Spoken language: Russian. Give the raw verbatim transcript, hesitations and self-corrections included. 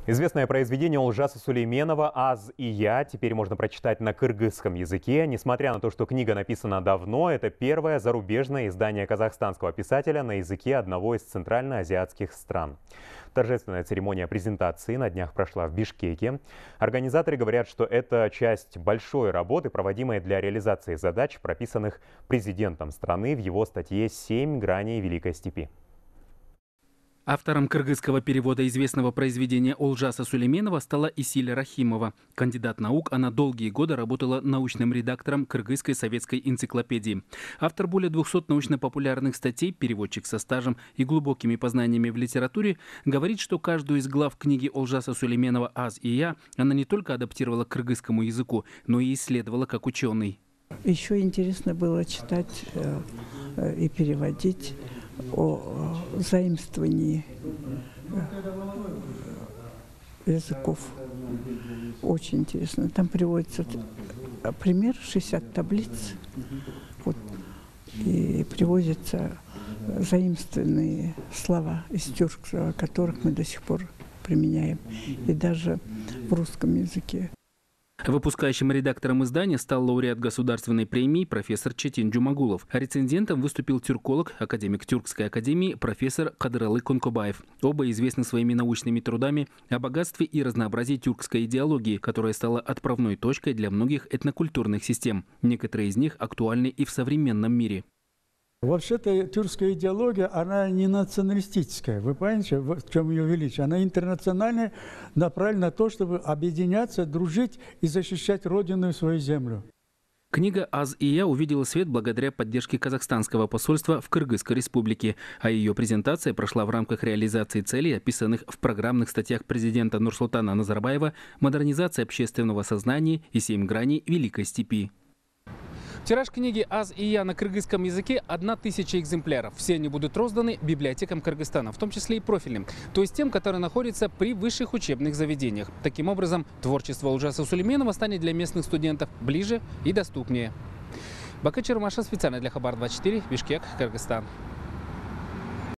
Известное произведение Олжаса Сулейменова «Аз и я» теперь можно прочитать на кыргызском языке. Несмотря на то, что книга написана давно, это первое зарубежное издание казахстанского писателя на языке одного из центральноазиатских стран. Торжественная церемония презентации на днях прошла в Бишкеке. Организаторы говорят, что это часть большой работы, проводимой для реализации задач, прописанных президентом страны в его статье «Семь граней Великой степи». Автором кыргызского перевода известного произведения Олжаса Сулейменова стала Исиля Рахимова. Кандидат наук, она долгие годы работала научным редактором Кыргызской советской энциклопедии. Автор более двухсот научно-популярных статей, переводчик со стажем и глубокими познаниями в литературе, говорит, что каждую из глав книги Олжаса Сулейменова «Аз и я» она не только адаптировала к кыргызскому языку, но и исследовала как ученый. Еще интересно было читать э, и переводить о заимствовании языков. Очень интересно. Там приводится пример, шестьдесят таблиц. Вот, и приводятся заимствованные слова из тюркского, которых мы до сих пор применяем. И даже в русском языке. Выпускающим редактором издания стал лауреат государственной премии профессор Четин Джумагулов. А рецензентом выступил тюрколог, академик Тюркской академии профессор Кадыралы Конкобаев. Оба известны своими научными трудами о богатстве и разнообразии тюркской идеологии, которая стала отправной точкой для многих этнокультурных систем. Некоторые из них актуальны и в современном мире. Вообще-то тюркская идеология, она не националистическая. Вы понимаете, в чем ее величие? Она интернациональная, направлена на то, чтобы объединяться, дружить и защищать родину и свою землю. Книга «Аз и я» увидела свет благодаря поддержке казахстанского посольства в Кыргызской республике, а ее презентация прошла в рамках реализации целей, описанных в программных статьях президента Нурсултана Назарбаева «Модернизация общественного сознания» и «Семь граней Великой степи». Тираж книги «Аз и я» на кыргызском языке – одна тысяча экземпляров. Все они будут розданы библиотекам Кыргызстана, в том числе и профильным, то есть тем, которые находятся при высших учебных заведениях. Таким образом, творчество Олжаса Сулейменова станет для местных студентов ближе и доступнее. Бакы Чермаша, специально для Хабар двадцать четыре, Бишкек, Кыргызстан.